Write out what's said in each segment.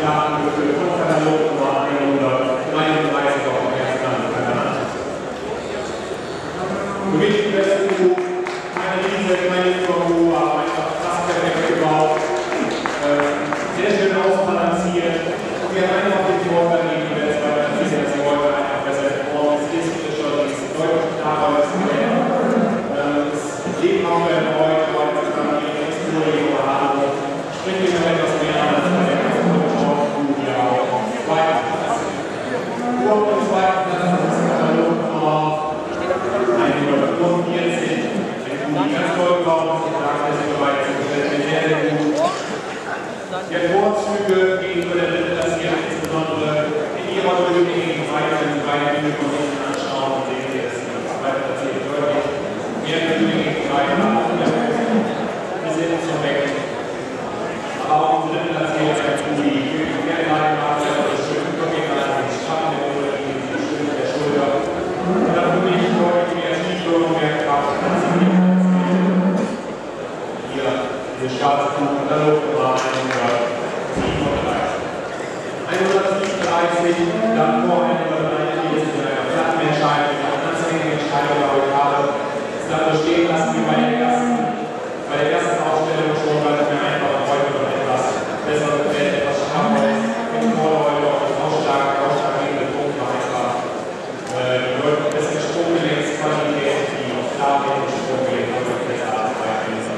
Datengefühl von Katalog Nummer 133 auf dem ersten Kanal. Für mich die beste Kuh, keine Riese, keine Kuh, aber einfach fast perfekt gebaut, sehr schön ausbalanciert. Wir haben einfach den Vorteil gegenüber der zweiten Riese, dass die heute einfach besser performt ist, schon ist deutlich klarer als das Leben auch bei heute, aber dann die Explorierung haben, spricht mir noch etwas mehr an als bei der der Vorzüge gegenüber der Drittklassierung, insbesondere in ihrer Bildung weiter in drei Dinge von hinten anschauen, sehen wir es zweitplatziert deutlich. Mehr Bildung gegen drei wir sind zum Weg. Aber auch die Drittklassierung, die Mehrheit macht, das schöne Rückgänge, die Schatten der Unterlinie, die Stimme der Schulter. Und dann für mich deutlich mehr Tiefe und mehr Kraft. Hier, diese schwarze Kuh, und dann war 137, dann vor 143 in einer Plattenentscheidung, in einer anständigen Entscheidung, glaube ich, habe es dann so stehen lassen wie bei der ersten Ausstellung schon, weil es mir einfach heute noch etwas besser gefällt, etwas schärfer ist. Ich wurde heute auch das ausschlaggebende Punkt noch einfach die deutlich bessere Sprunggelenksqualität, die Klarheit des Sprunggelenks deutlich besser als bei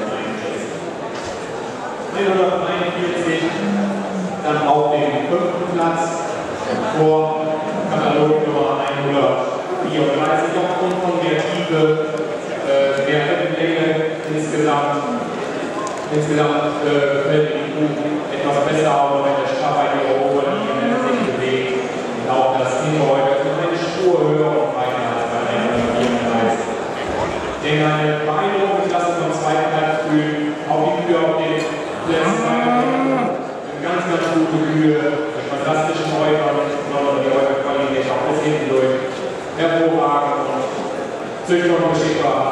141, dann auf dem 5. Platz vor Katalog Nummer 134 aufgrund von der Tiefe der Länge insgesamt gefällt die Kuh etwas besser, auch wenn der Schaffheit ihrer Oberlinie sich bewegt und auch das Hinterhäute ist eine Spur höher und weiter als bei 134. Denn eine beeindruckende Klasse vom 2. Platz fühlen auch die Kühe auf den Plätzen ganz gute Kühe, mit fantastischen Häutern, insbesondere die Häuterqualität auch bis hinten durch hervorragend und züchtig und geschickbar.